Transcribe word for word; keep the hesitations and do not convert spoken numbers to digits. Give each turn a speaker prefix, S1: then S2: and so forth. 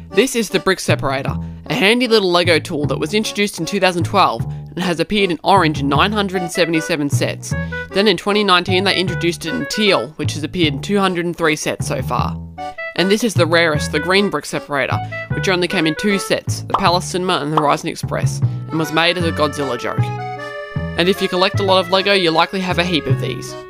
S1: This is the brick separator, a handy little LEGO tool that was introduced in two thousand twelve and has appeared in orange in nine hundred seventy-seven sets. Then in twenty nineteen they introduced it in teal, which has appeared in two hundred three sets so far. And this is the rarest, the green brick separator, which only came in two sets, the Palace Cinema and the Horizon Express, and was made as a Godzilla joke. And if you collect a lot of LEGO, you likely have a heap of these.